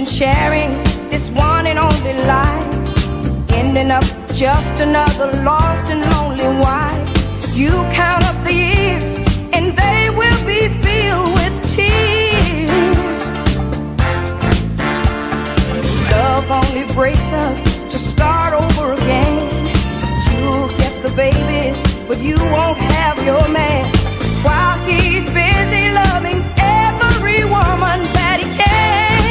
sharing this one and only life, ending up just another lost and lonely wife. You count up the years and they will be filled with tears. Love only breaks up to start over again. You'll get the babies, but you won't have your man, while he's busy loving every woman that he can.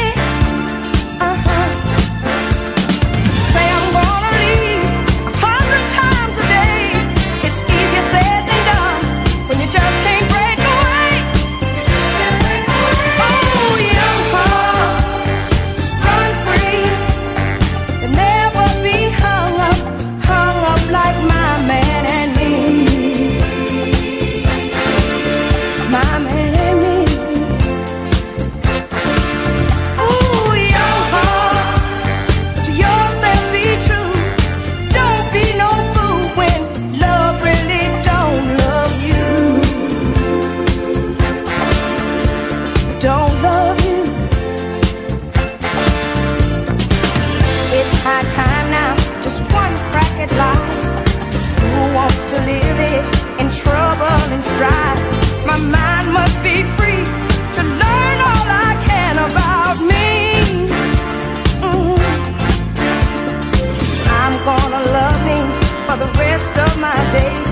Say I'm gonna leave 100 times a day. It's easier said than done when you just can't break away. Oh, young hearts, run free and never be hung up like my man and me. My man and me. Ooh, young heart, to yourself be true. Don't be no fool when love really don't love you. Don't love you. It's high time now, just one crack at life. Who wants to live it in trouble and strife? My mind must be free to learn all I can about me. I'm gonna love me for the rest of my days.